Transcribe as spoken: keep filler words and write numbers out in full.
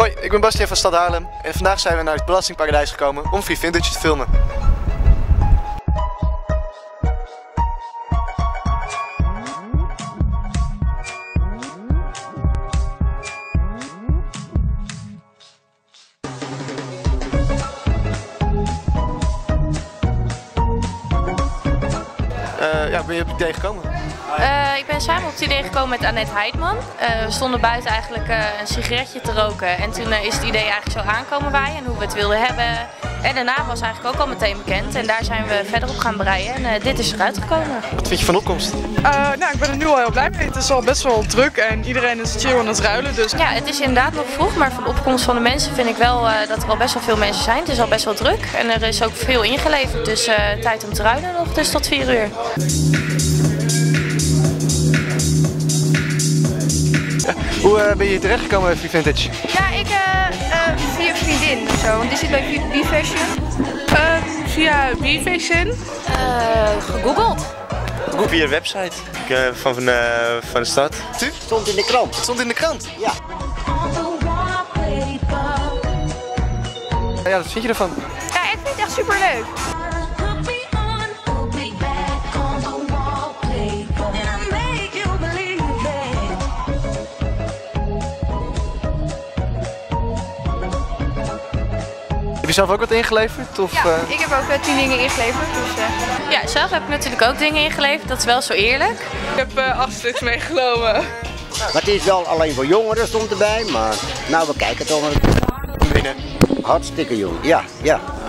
Hoi, ik ben Bastiaan van Stad Haarlem en vandaag zijn we naar het Belastingparadijs gekomen om V-Vintage te filmen. Uh, ja, ben je op het idee gekomen? Uh, ik ben samen op het idee gekomen met Annette Heidman. Uh, we stonden buiten eigenlijk uh, een sigaretje te roken en toen uh, is het idee eigenlijk zo aankomen waaien en hoe we het wilden hebben. En de naam was eigenlijk ook al meteen bekend en daar zijn we verder op gaan breien en uh, dit is eruit gekomen. Wat vind je van de opkomst? Uh, nou, ik ben er nu al heel blij mee. Het is al best wel druk en iedereen is chill aan het ruilen. Dus... Ja, het is inderdaad nog vroeg, maar van de opkomst van de mensen vind ik wel uh, dat er al best wel veel mensen zijn. Het is al best wel druk en er is ook veel ingeleverd, dus uh, tijd om te ruilen nog, dus tot vier uur. Hoe uh, ben je hier terechtgekomen bij V-Vintage? Ja, ik uh, uh, via een vriendin of zo, want die zit bij B-Fashion. Uh, via B-Fashion? Uh, gegoogeld. Via de website ik, uh, van, van, uh, van de stad. Tu? Stond in de krant. Het stond in de krant? Ja. Ja, wat vind je ervan? Ja, ik vind het echt super leuk. Heb je zelf ook wat ingeleverd? Of, ja, uh... ik heb ook uh, tien dingen ingeleverd. Dus, uh... Ja, zelf heb ik natuurlijk ook dingen ingeleverd, dat is wel zo eerlijk. Ik heb uh, acht stuks meegenomen. Maar het is wel alleen voor jongeren stond erbij, maar nou we kijken toch maar. Binnen. Hartstikke jong, ja, ja.